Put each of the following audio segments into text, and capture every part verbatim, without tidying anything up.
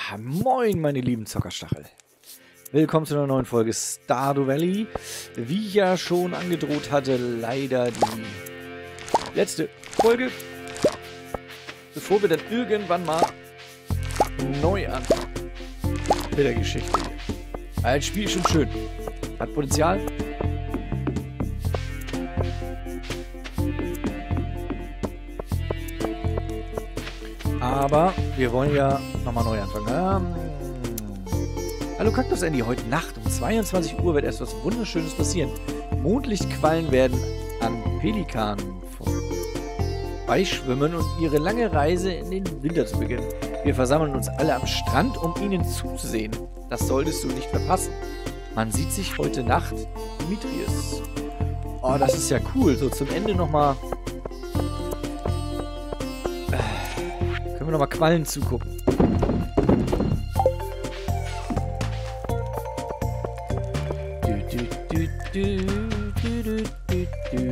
Moin, meine lieben Zockerstachel. Willkommen zu einer neuen Folge Stardew Valley. Wie ich ja schon angedroht hatte, leider die letzte Folge, bevor wir dann irgendwann mal neu anfangen mit der Geschichte hier. Ein Spiel ist schon schön. Hat Potenzial. Aber wir wollen ja nochmal neu anfangen. Ähm, Hallo Kaktus Andy, heute Nacht um zweiundzwanzig Uhr wird erst was Wunderschönes passieren. Mondlichtquallen werden an Pelikanen vorbeischwimmen und ihre lange Reise in den Winter zu beginnen. Wir versammeln uns alle am Strand, um ihnen zuzusehen. Das solltest du nicht verpassen. Man sieht sich heute Nacht, Dimitrius. Oh, das ist ja cool. So, zum Ende nochmal... Können wir nochmal Quallen zugucken. Du, du, du, du, du, du, du, du.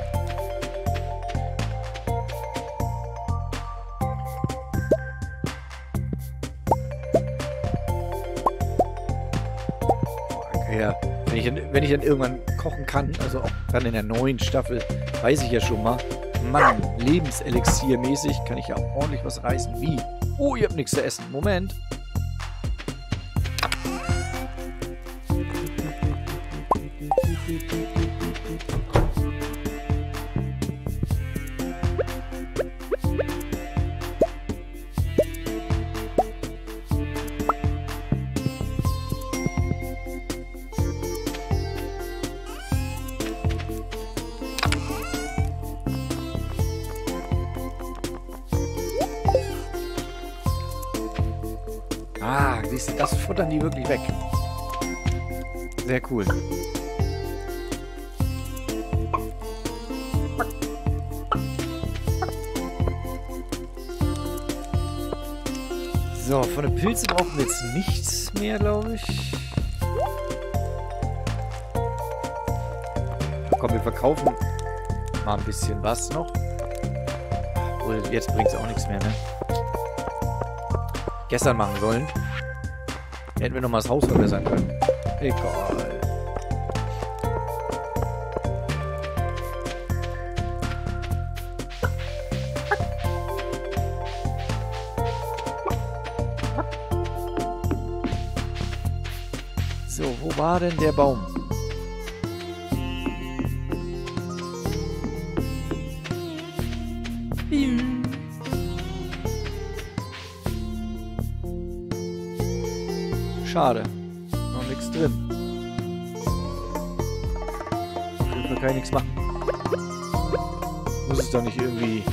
Ja, wenn ich, dann, wenn ich dann irgendwann kochen kann, also auch dann in der neuen Staffel, weiß ich ja schon mal, Mann, Lebenselixier-mäßig kann ich ja auch ordentlich was reißen. Wie? Oh, ihr habt nichts zu essen. Moment. Ah, siehst du, das futtern die wirklich weg. Sehr cool. So, von den Pilzen brauchen wir jetzt nichts mehr, glaube ich. Komm, wir verkaufen mal ein bisschen was noch. Obwohl, jetzt bringt es auch nichts mehr, ne? Gestern machen sollen. Hätten wir noch mal das Haus verbessern können. Egal. So, wo war denn der Baum? Schade. Noch nichts drin. Auf jeden Fall kann ich nichts machen. Muss es doch nicht irgendwie...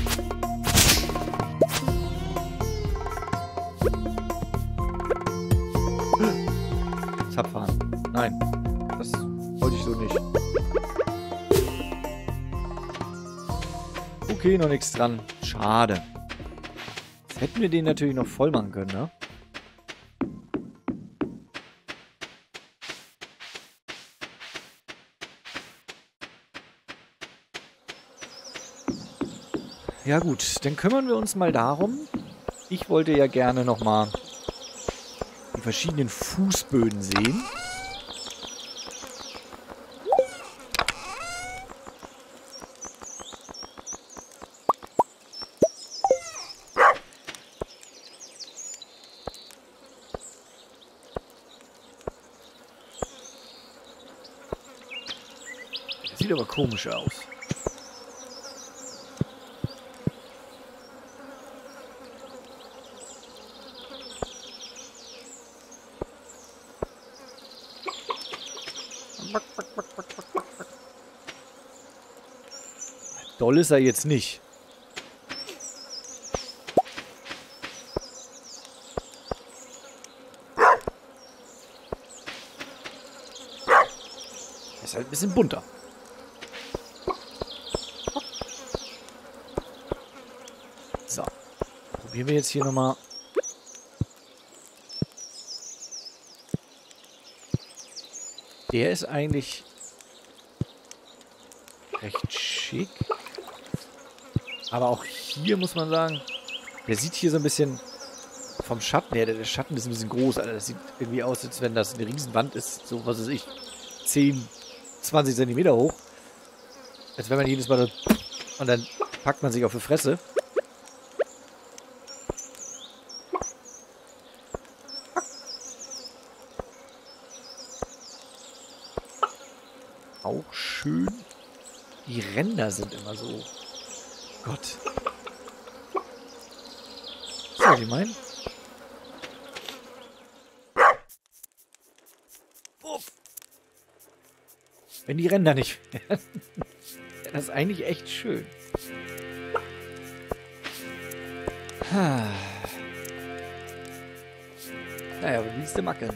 Zapfahren. Nein. Das wollte ich so nicht. Okay, noch nichts dran. Schade. Jetzt hätten wir den natürlich noch voll machen können, ne? Ja gut, dann kümmern wir uns mal darum. Ich wollte ja gerne nochmal die verschiedenen Fußböden sehen. Das sieht aber komisch aus. Doll ist er jetzt nicht. Ist halt ein bisschen bunter. So. Probieren wir jetzt hier nochmal. Der ist eigentlich recht schick. Aber auch hier muss man sagen, der sieht hier so ein bisschen vom Schatten her, der, der Schatten ist ein bisschen groß, Alter. Das sieht irgendwie aus, als wenn das eine Riesenwand ist. So, was weiß ich, zehn, zwanzig Zentimeter hoch. Als wenn man jedes Mal da, und dann packt man sich auf die Fresse. Auch schön. Die Ränder sind immer so. Gott. So, was ich meine? Wenn die Ränder nicht wären. Das ist eigentlich echt schön. Naja, aber nächste Macke.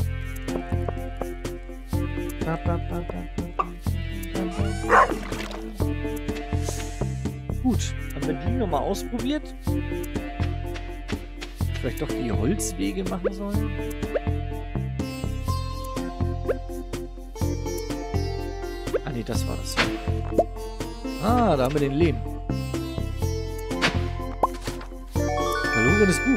Gut, haben wir die nochmal ausprobiert? Vielleicht doch die Holzwege machen sollen? Ah ne, das war das. Ah, da haben wir den Lehm. Verlorenes Buch.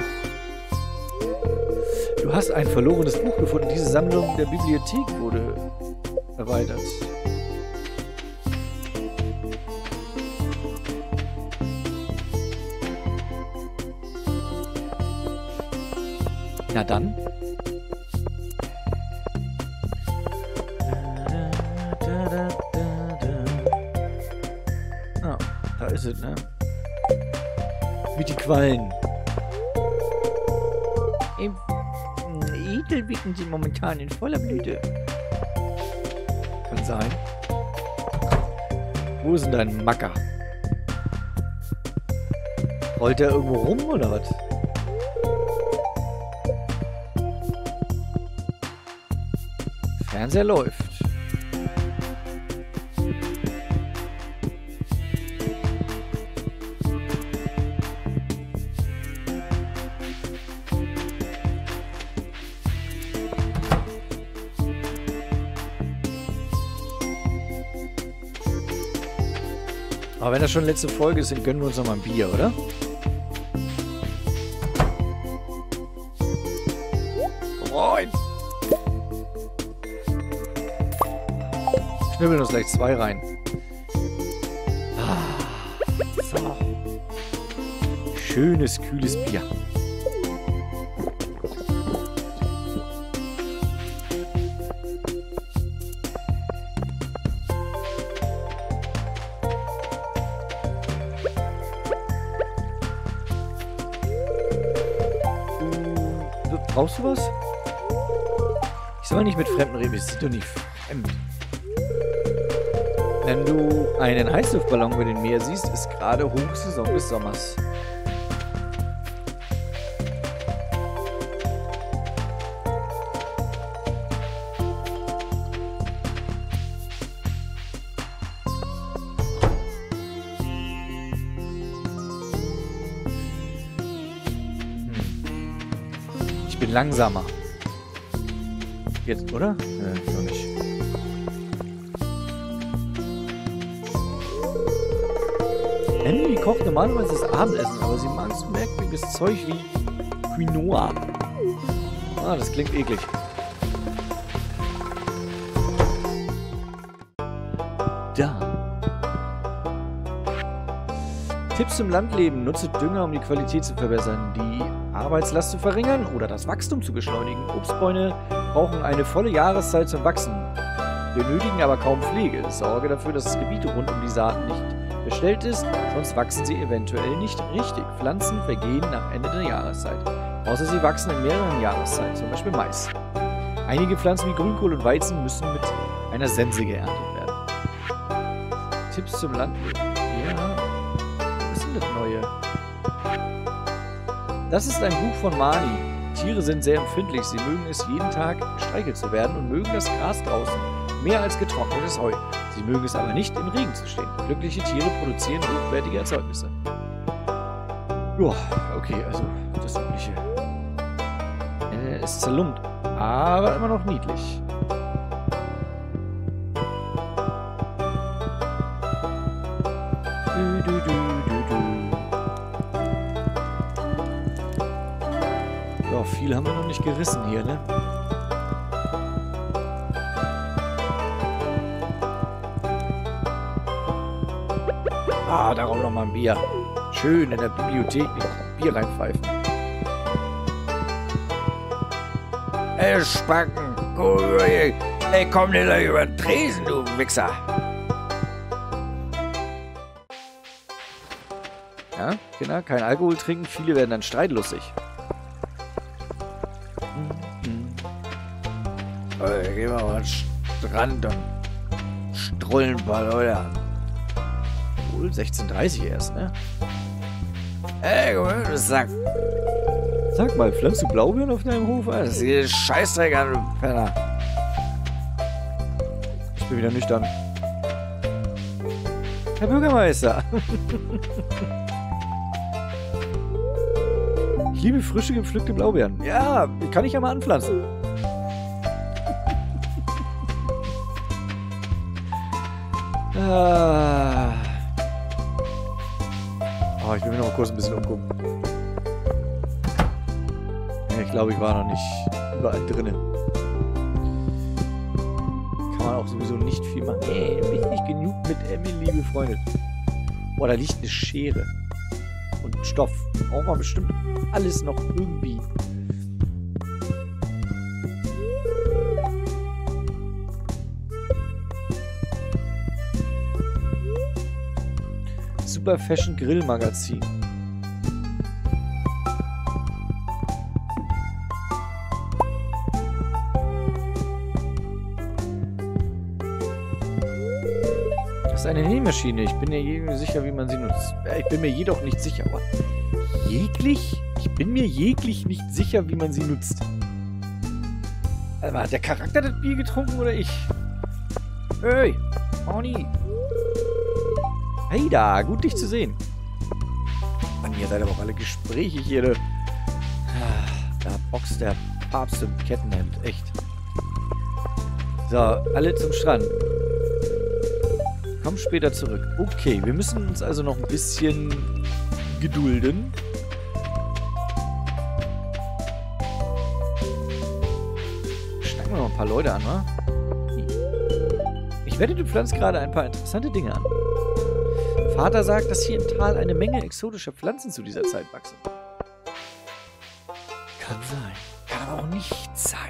Du hast ein verlorenes Buch gefunden. Diese Sammlung der Bibliothek wurde erweitert. Na dann. Ah, da ist es, ne? Mit die Quallen. Edelwicken sind momentan in voller Blüte. Kann sein. Wo ist denn dein Macker? Rollt der irgendwo rum oder was? Fernseher läuft. Aber wenn das schon letzte Folge ist, dann gönnen wir uns noch mal ein Bier, oder? Komm rein! Schnibbeln uns gleich zwei rein. Ah, so. Schönes, kühles Bier. Brauchst du was? Ich soll nicht mit Fremden reden, das ist doch nicht fremd. Wenn du einen Heißluftballon über dem Meer siehst, ist gerade Hochsaison des Sommers. Ich bin langsamer. Jetzt, oder? Äh, noch nicht. Emily kocht normalerweise das Abendessen, aber sie mag so merkwürdiges Zeug wie Quinoa. Ah, das klingt eklig. Da. Tipps zum Landleben. Nutze Dünger, um die Qualität zu verbessern, die Arbeitslast zu verringern oder das Wachstum zu beschleunigen. Obstbäume brauchen eine volle Jahreszeit zum Wachsen, benötigen aber kaum Pflege. Sorge dafür, dass das Gebiet rund um die Saaten nicht bestellt ist, sonst wachsen sie eventuell nicht richtig. Pflanzen vergehen nach Ende der Jahreszeit, außer sie wachsen in mehreren Jahreszeiten, zum Beispiel Mais. Einige Pflanzen wie Grünkohl und Weizen müssen mit einer Sense geerntet werden. Tipps zum Landleben. Ja, was sind das Neue? Das ist ein Buch von Mani. Tiere sind sehr empfindlich. Sie mögen es, jeden Tag gestreichelt zu werden und mögen das Gras draußen mehr als getrocknetes Heu. Sie mögen es aber nicht, im Regen zu stehen. Glückliche Tiere produzieren hochwertige Erzeugnisse. Ja, okay, also das Übliche. Äh, ist zerlumpt, aber immer noch niedlich. Du, du, du, du, du. viel haben wir noch nicht gerissen hier, ne? Ah, darauf noch mal ein Bier. Schön in der Bibliothek mit Bier reinpfeifen. Ey, Spacken! Ey, komm nicht gleich über den Tresen, du Wichser! Ja, Kinder, kein Alkohol trinken, viele werden dann streitlustig. Ey, gehen wir mal an den Strand und strollen ein paar Leute an. Wohl sechzehn Uhr dreißig erst, ne? Ey, du Sack! Sag mal, pflanzt du Blaubeeren auf deinem Hof? Das ist Scheißdreck an, du Penner. Ich bin wieder nüchtern. Herr Bürgermeister! Ich liebe frische, gepflückte Blaubeeren. Ja, kann ich ja mal anpflanzen. Ah. Oh, ich will mir noch kurz ein bisschen umgucken. Ja, ich glaube, ich war noch nicht überall drinne. Kann man auch sowieso nicht viel machen. Ey, bin ich nicht genug mit Emily befreundet. Boah, da liegt eine Schere. Und Stoff. Braucht man bestimmt alles noch irgendwie. Super Fashion Grill Magazin. Das ist eine Nähmaschine. Ich bin mir je sicher, wie man sie nutzt. Ich bin mir jedoch nicht sicher. Aber jeglich? Ich bin mir jeglich nicht sicher, wie man sie nutzt. Also, hat der Charakter das Bier getrunken oder ich? Hey, Moni. Hey da, gut dich zu sehen. Mann, ihr seid aber auch alle gesprächig hier. Ne? Da boxt der Papst im Kettenhemd, echt. So, alle zum Strand. Komm später zurück. Okay, wir müssen uns also noch ein bisschen gedulden. Schnacken wir noch ein paar Leute an, wa? Ich wette, du pflanzt gerade ein paar interessante Dinge an. Vater sagt, dass hier im Tal eine Menge exotischer Pflanzen zu dieser Zeit wachsen. Kann sein. Kann aber auch nicht sein.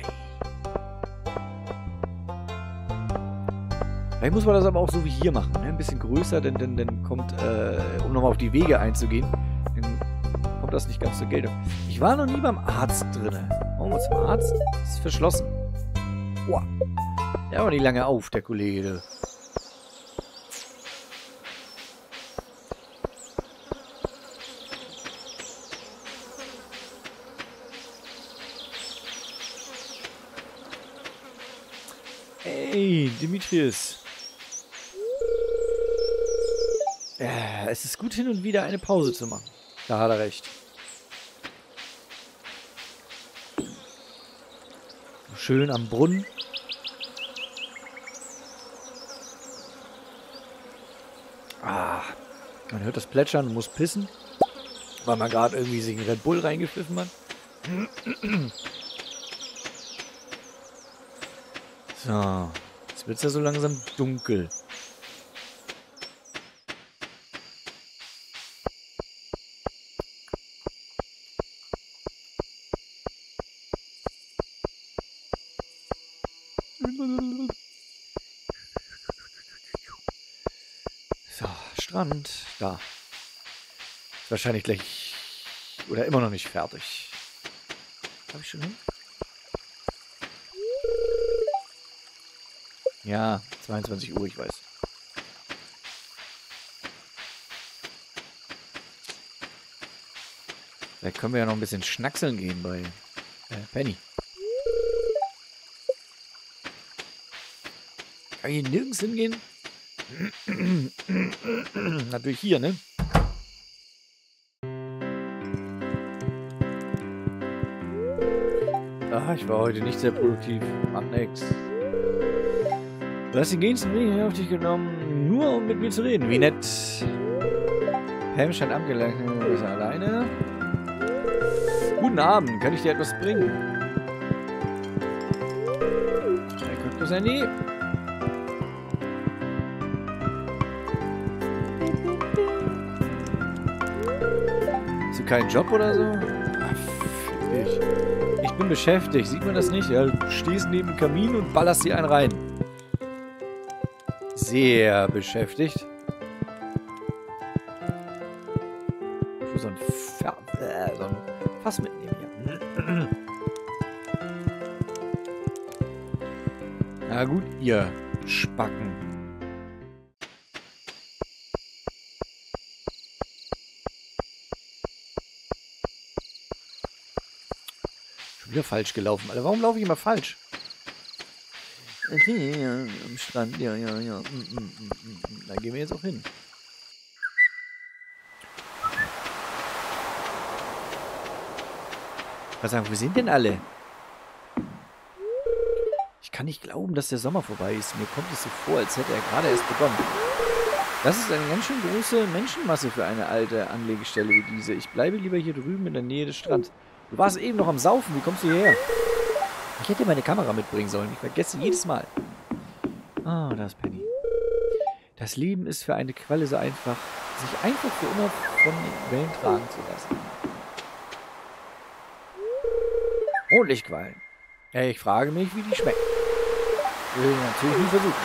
Vielleicht muss man das aber auch so wie hier machen. Ne? Ein bisschen größer, denn dann, dann kommt, äh, um nochmal auf die Wege einzugehen, dann kommt das nicht ganz zur Geltung. Ich war noch nie beim Arzt drin. Wollen wir zum Arzt? Das ist verschlossen. Boah. Der war nicht lange auf, der Kollege. Hey, Dimitrios. Ja, es ist gut, hin und wieder eine Pause zu machen. Da hat er recht. Schön am Brunnen. Ah, man hört das Plätschern und muss pissen, weil man gerade irgendwie sich einen Red Bull reingepfiffen hat. So, jetzt wird es ja so langsam dunkel. So, Strand, da. Ist wahrscheinlich gleich oder immer noch nicht fertig. Habe ich schon hin? Ja, zweiundzwanzig Uhr, ich weiß. Vielleicht können wir ja noch ein bisschen schnackseln gehen bei äh, Penny. Kann ich hier nirgends hingehen? Natürlich hier, ne? Ah, ich war heute nicht sehr produktiv. Macht nix. Du hast den gehensten Weg hier auf dich genommen, nur um mit mir zu reden. Wie nett. Pam scheint abgelenkt. Du bist alleine. Guten Guten Abend, kann ich dir etwas bringen? Herr Kaktus Handy. Hast du keinen Job oder so? Ach, fick dich. Ich bin beschäftigt, sieht man das nicht? Ja, du stehst neben dem Kamin und ballerst dir einen rein. Sehr beschäftigt. Ich will so ein, Fer äh, so ein Fass mitnehmen hier. Na gut, ihr Spacken. Schon wieder falsch gelaufen. Alter, warum laufe ich immer falsch? Ja, am Strand, ja, ja, ja. Mm, mm, mm, mm. Da gehen wir jetzt auch hin. Was sagen, wo sind denn alle? Ich kann nicht glauben, dass der Sommer vorbei ist. Mir kommt es so vor, als hätte er gerade erst begonnen. Das ist eine ganz schön große Menschenmasse für eine alte Anlegestelle wie diese. Ich bleibe lieber hier drüben in der Nähe des Strands. Du warst eben noch am Saufen. Wie kommst du hierher? Ich hätte meine Kamera mitbringen sollen. Ich vergesse jedes Mal. Ah, da ist Penny. Das Leben ist für eine Qualle so einfach, sich einfach für immer von den Wellen tragen zu lassen. Mondlichtquallen. Ja, ich frage mich, wie die schmecken. Will ich natürlich nie versuchen.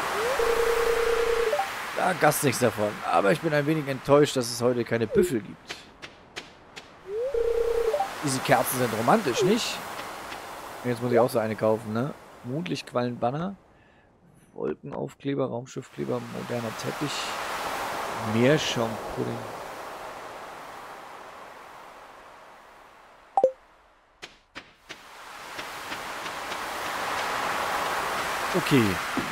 Da gast nichts davon. Aber ich bin ein wenig enttäuscht, dass es heute keine Büffel gibt. Diese Kerzen sind romantisch, nicht? Jetzt muss ich auch so eine kaufen, ne? Mondlichtquallen-Banner. Wolkenaufkleber, Raumschiffkleber, moderner Teppich. Meerschaumpudding. Okay.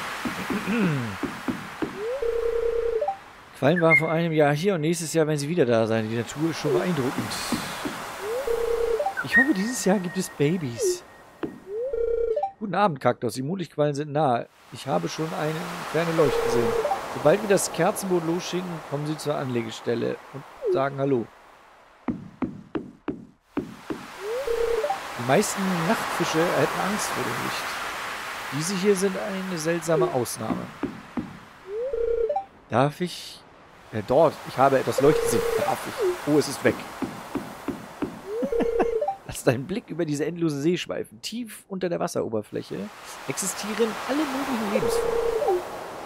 Quallen waren vor einem Jahr hier und nächstes Jahr werden sie wieder da sein. Die Natur ist schon beeindruckend. Ich hoffe, dieses Jahr gibt es Babys. Guten Abend, Kaktus. Die Mondlichtquallen sind nahe. Ich habe schon eine kleine Leuchte gesehen. Sobald wir das Kerzenboot losschicken, kommen sie zur Anlegestelle und sagen Hallo. Die meisten Nachtfische hätten Angst vor dem Licht. Diese hier sind eine seltsame Ausnahme. Darf ich... Äh, dort. Ich habe etwas leuchten sehen. Darf ich? Oh, es ist weg. Lass deinen Blick über diese endlose See schweifen. Tief unter der Wasseroberfläche existieren alle möglichen Lebensformen.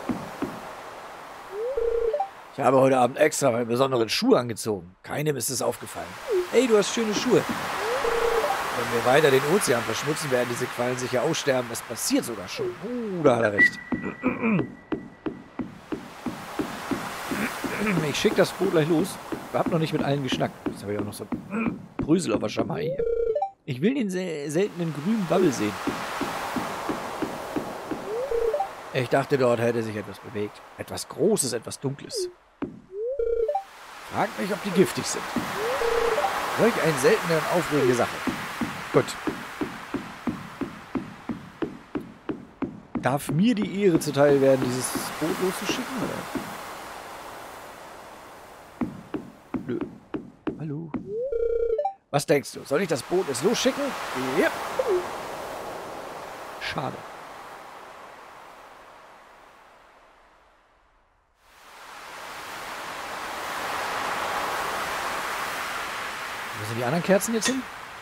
Ich habe heute Abend extra meine besonderen Schuhe angezogen. Keinem ist es aufgefallen. Hey, du hast schöne Schuhe. Wenn wir weiter den Ozean verschmutzen, werden diese Quallen sicher aussterben. Es passiert sogar schon. Uh, da hat er recht. Ich schicke das Boot gleich los. Ich habe noch nicht mit allen geschnackt. Jetzt habe ich auch noch so Brösel auf der Schamai hier. Ich will den sel seltenen grünen Bubble sehen. Ich dachte, dort hätte sich etwas bewegt. Etwas Großes, etwas Dunkles. Fragt mich, ob die giftig sind. Solch eine seltene und aufregende Sache. Gut. Darf mir die Ehre zuteil werden, dieses Boot loszuschicken, oder? Nö. Hallo. Was denkst du? Soll ich das Boot jetzt losschicken? Ja. Schade. Wo sind die anderen Kerzen jetzt hin?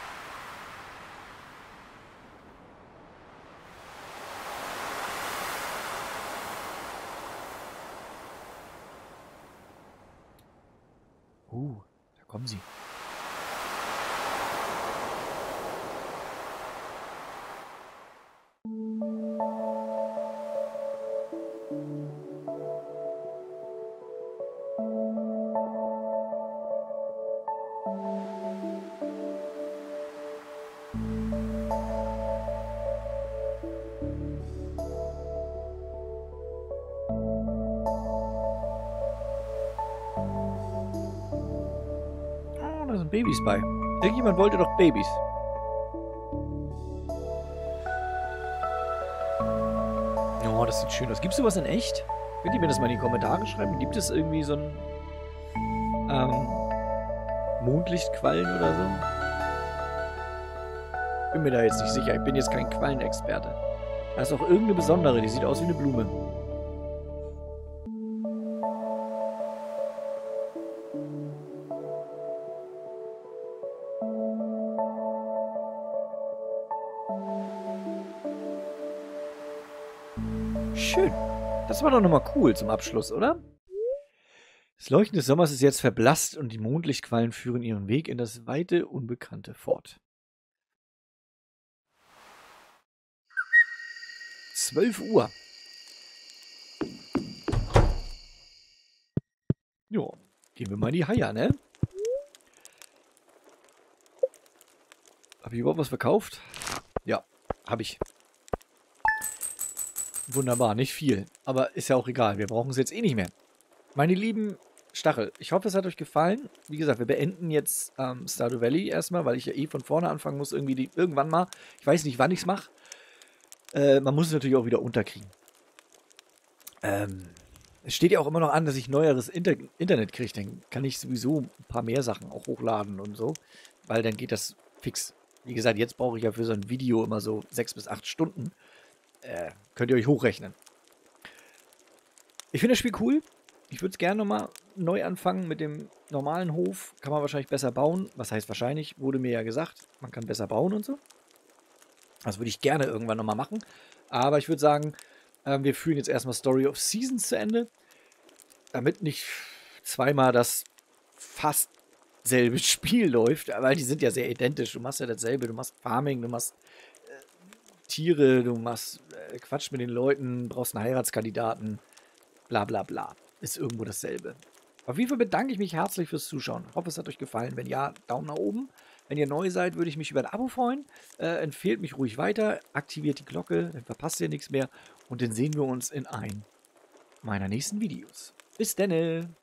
Uh, da kommen sie. Da sind Babys bei. Irgendjemand wollte doch Babys. Oh, das sieht schön aus. Gibt es sowas in echt? Könnt ihr mir das mal in die Kommentare schreiben? Gibt es irgendwie so ein ähm, Mondlichtquallen oder so? Bin mir da jetzt nicht sicher. Ich bin jetzt kein Quallenexperte. Da ist auch irgendeine besondere, die sieht aus wie eine Blume. Schön. Das war doch nochmal cool zum Abschluss, oder? Das Leuchten des Sommers ist jetzt verblasst und die Mondlichtquallen führen ihren Weg in das weite Unbekannte fort. zwölf Uhr. Jo, gehen wir mal in die Haie, ne? Habe ich überhaupt was verkauft? Ja, habe ich. Wunderbar, nicht viel. Aber ist ja auch egal, wir brauchen es jetzt eh nicht mehr. Meine lieben Stachel, ich hoffe, es hat euch gefallen. Wie gesagt, wir beenden jetzt ähm, Stardew Valley erstmal, weil ich ja eh von vorne anfangen muss, irgendwie die, irgendwann mal. Ich weiß nicht, wann ich es mache. Äh, man muss es natürlich auch wieder unterkriegen. Ähm, es steht ja auch immer noch an, dass ich neueres Inter Internet kriege. Dann kann ich sowieso ein paar mehr Sachen auch hochladen und so, weil dann geht das fix. Wie gesagt, jetzt brauche ich ja für so ein Video immer so sechs bis acht Stunden. Äh, könnt ihr euch hochrechnen. Ich finde das Spiel cool. Ich würde es gerne nochmal neu anfangen mit dem normalen Hof. Kann man wahrscheinlich besser bauen. Was heißt wahrscheinlich? Wurde mir ja gesagt, man kann besser bauen und so. Das würde ich gerne irgendwann nochmal machen. Aber ich würde sagen, äh, wir führen jetzt erstmal Story of Seasons zu Ende. Damit nicht zweimal das fast selbe Spiel läuft. Weil die sind ja sehr identisch. Du machst ja dasselbe. Du machst Farming, du machst äh, Tiere, du machst äh, Quatsch mit den Leuten, brauchst einen Heiratskandidaten. Bla bla bla. Ist irgendwo dasselbe. Auf jeden Fall bedanke ich mich herzlich fürs Zuschauen. Ich hoffe, es hat euch gefallen. Wenn ja, Daumen nach oben. Wenn ihr neu seid, würde ich mich über ein Abo freuen. Äh, empfehlt mich ruhig weiter. Aktiviert die Glocke, dann verpasst ihr nichts mehr. Und dann sehen wir uns in einem meiner nächsten Videos. Bis denne!